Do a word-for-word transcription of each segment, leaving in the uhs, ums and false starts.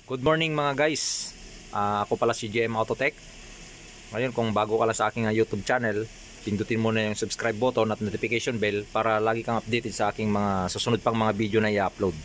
Good morning mga guys. Ah, ako pala si J M Autotech. Ngayon kung bago ka lang sa aking ah, YouTube channel, pindutin mo na yung subscribe button at notification bell para lagi kang updated sa aking mga susunod pang mga video na i-upload.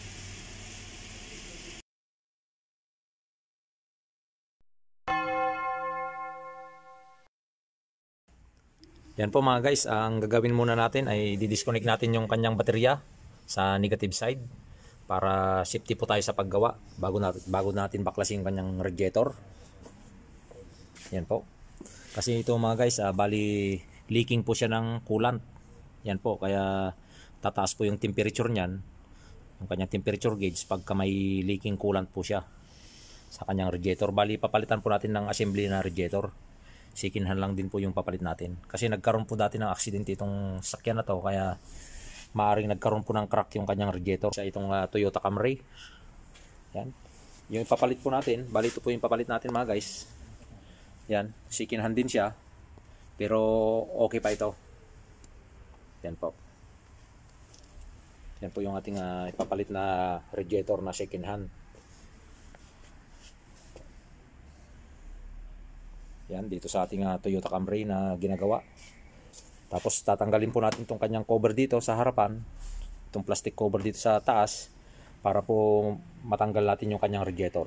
Yan po mga guys, ang gagawin muna natin ay di-disconnect natin yung kanyang baterya sa negative side para safety po tayo sa paggawa bago natin, bago natin baklasin yung kanyang radiator. Yan po. Kasi ito mga guys, ah, bali leaking po siya ng coolant. Yan po, kaya tataas po yung temperature niyan, yung kanyang temperature gauge pagka may leaking coolant po siya sa kanyang radiator. Bali papalitan po natin ng assembly na radiator. Sikinhan lang din po yung papalit natin. Kasi nagkaroon po dati ng accident itong sakyan na to, kaya maaring nagkaroon po ng crack yung kanyang radiator sa itong uh, Toyota Camry. Yan. Yung papalit po natin, bali ito po yung papalit natin mga guys. Yan, sikinhan din siya. Pero okay pa ito. Yan po. Yan po yung ating uh, ipapalit na radiator na second hand. Yan, dito sa ating uh, Toyota Camry na ginagawa. Tapos tatanggalin po natin itong kanyang cover dito sa harapan. Itong plastic cover dito sa taas para po matanggal natin yung kanyang radiator.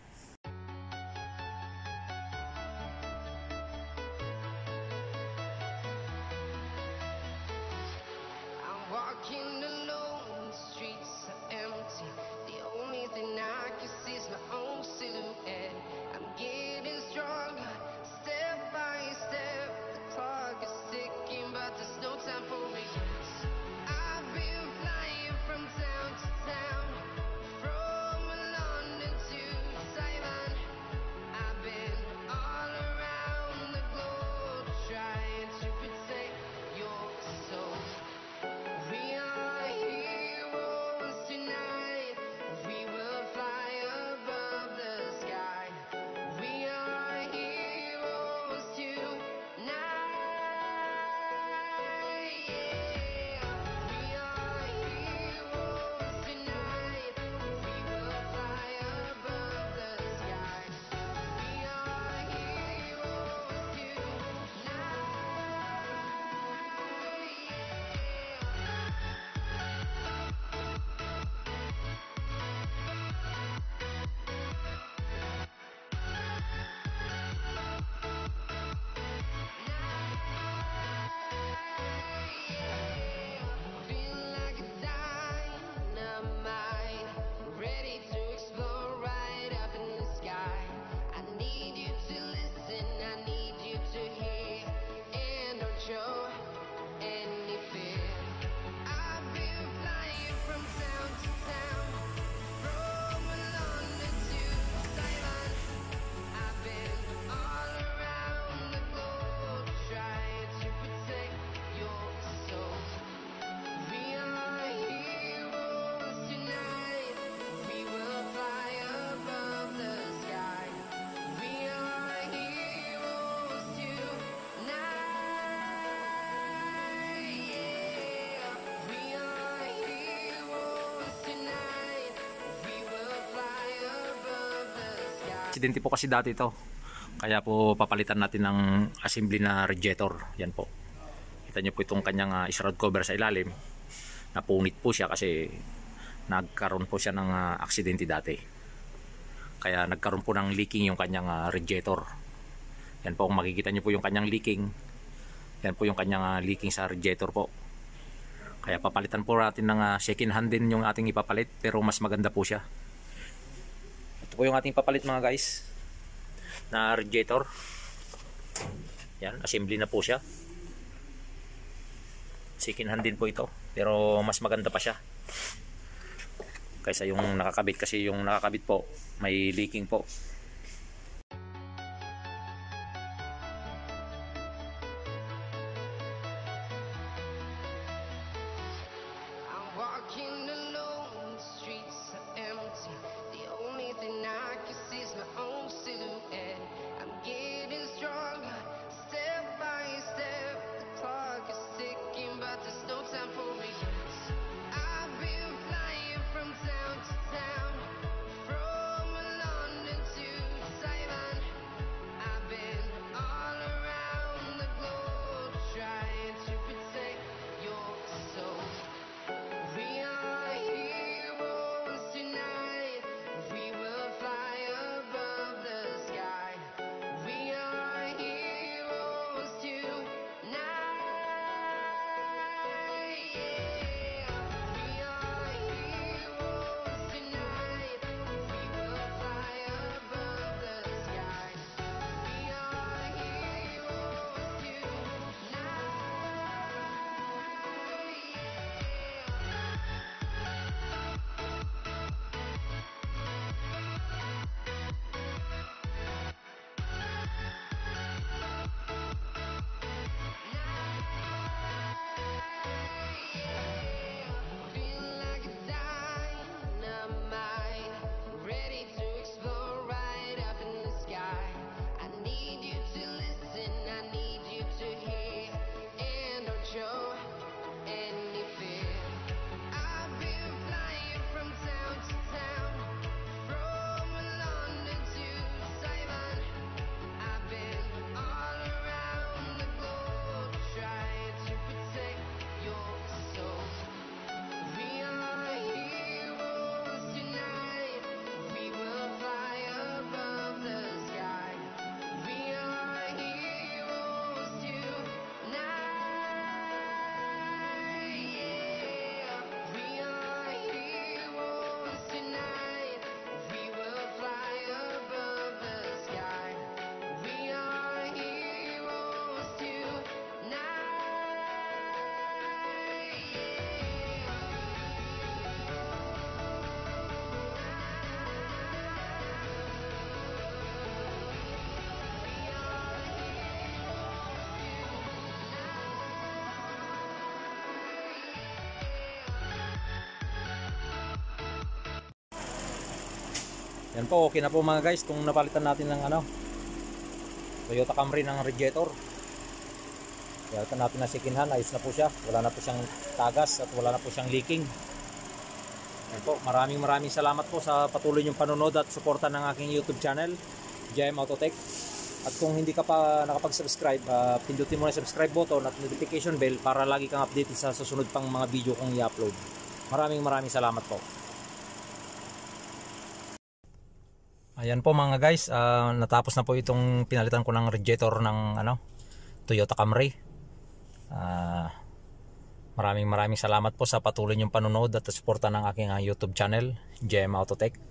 Aksidente po kasi dati ito. Kaya po papalitan natin ng assembly na radiator. Yan po. Kita nyo po itong kanyang uh, shroud cover sa ilalim. Napunit po siya kasi nagkaroon po siya ng uh, aksidente dati. Kaya nagkaroon po ng leaking yung kanyang uh, radiator. Yan po, kung makikita nyo po yung kanyang leaking. Yan po yung kanyang uh, leaking sa radiator po. Kaya papalitan po natin ng uh, second hand din yung ating ipapalit, pero mas maganda po siya. Ito po yung ating papalit mga guys na radiator. Yan, assembly na po siya. Second hand din po ito, pero mas maganda pa siya kaysa yung nakakabit, kasi yung nakakabit po may leaking po. I've been flying from town to town, from Yan po, okay na po mga guys kung napalitan natin ng ano, Toyota Camry ng radiator. Palitan natin na sikinhan, ayos na po siya. Wala na po siyang tagas at wala na po siyang leaking. Yan po, maraming maraming salamat po sa patuloy niyong panonood at suporta ng aking YouTube channel, J M Autotech. At kung hindi ka pa nakapag-subscribe, uh, pindutin mo na subscribe button at notification bell para lagi kang updated sa susunod pang mga video kong i-upload. Maraming maraming salamat po. Ayan po mga guys, uh, natapos na po itong pinalitan ko ng radiator ng ano, Toyota Camry. Uh, maraming maraming salamat po sa patuloy niyong panonood at suporta ng aking uh, YouTube channel, J M Autotech.